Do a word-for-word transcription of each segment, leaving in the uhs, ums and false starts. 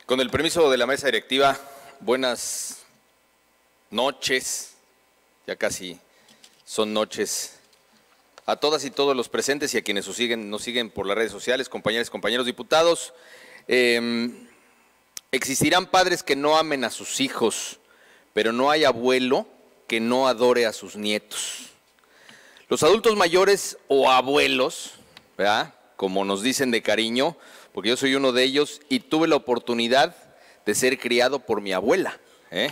Con el permiso de la mesa directiva, buenas noches, ya casi son noches, a todas y todos los presentes y a quienes nos siguen, nos siguen por las redes sociales, compañeras y compañeros diputados. Eh, existirán padres que no amen a sus hijos, pero no hay abuelo que no adore a sus nietos. Los adultos mayores o abuelos, ¿verdad?, como nos dicen de cariño, porque yo soy uno de ellos y tuve la oportunidad de ser criado por mi abuela, ¿eh?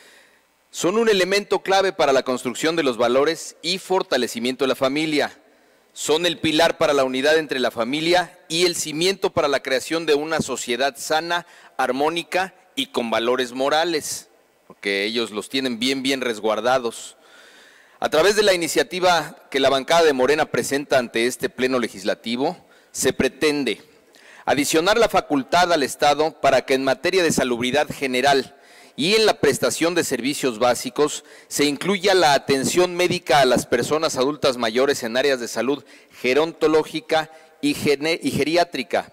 Son un elemento clave para la construcción de los valores y fortalecimiento de la familia. Son el pilar para la unidad entre la familia y el cimiento para la creación de una sociedad sana, armónica y con valores morales, porque ellos los tienen bien, bien resguardados. A través de la iniciativa que la bancada de Morena presenta ante este pleno legislativo, se pretende adicionar la facultad al Estado para que en materia de salubridad general y en la prestación de servicios básicos se incluya la atención médica a las personas adultas mayores en áreas de salud gerontológica y, y geriátrica.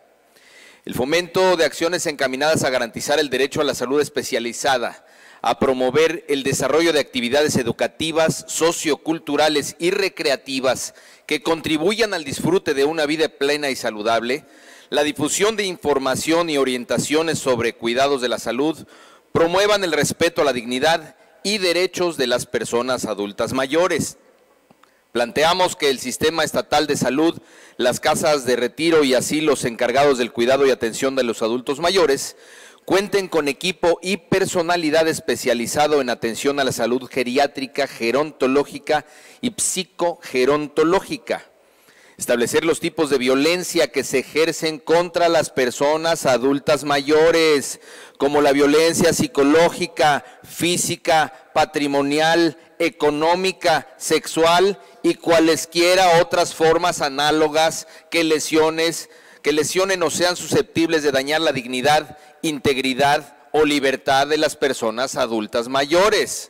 El fomento de acciones encaminadas a garantizar el derecho a la salud especializada, a promover el desarrollo de actividades educativas, socioculturales y recreativas que contribuyan al disfrute de una vida plena y saludable, la difusión de información y orientaciones sobre cuidados de la salud, promuevan el respeto a la dignidad y derechos de las personas adultas mayores. Planteamos que el sistema estatal de salud, las casas de retiro y asilos encargados del cuidado y atención de los adultos mayores, cuenten con equipo y personalidad especializado en atención a la salud geriátrica, gerontológica y psicogerontológica. Establecer los tipos de violencia que se ejercen contra las personas adultas mayores, como la violencia psicológica, física, patrimonial, económica, sexual y cualesquiera otras formas análogas que lesiones, que lesionen o sean susceptibles de dañar la dignidad, integridad o libertad de las personas adultas mayores.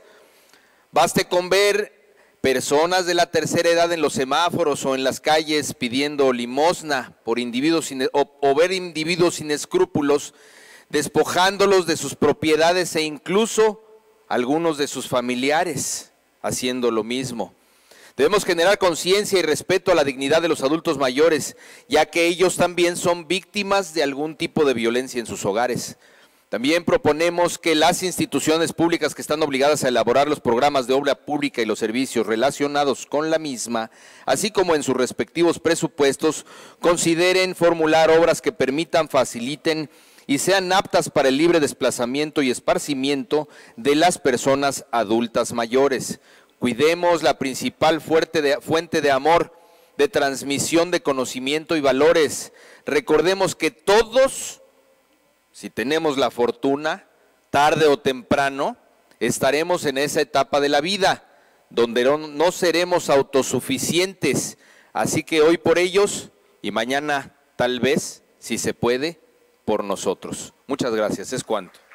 Baste con ver personas de la tercera edad en los semáforos o en las calles pidiendo limosna por individuos sin, o, o ver individuos sin escrúpulos, despojándolos de sus propiedades e incluso algunos de sus familiares haciendo lo mismo. Debemos generar conciencia y respeto a la dignidad de los adultos mayores, ya que ellos también son víctimas de algún tipo de violencia en sus hogares. También proponemos que las instituciones públicas que están obligadas a elaborar los programas de obra pública y los servicios relacionados con la misma, así como en sus respectivos presupuestos, consideren formular obras que permitan, faciliten y sean aptas para el libre desplazamiento y esparcimiento de las personas adultas mayores. Cuidemos la principal fuente de, fuente de amor, de transmisión de conocimiento y valores. Recordemos que todos, si tenemos la fortuna, tarde o temprano, estaremos en esa etapa de la vida, donde no, no seremos autosuficientes. Así que hoy por ellos y mañana tal vez, si se puede, por nosotros. Muchas gracias. Es cuanto.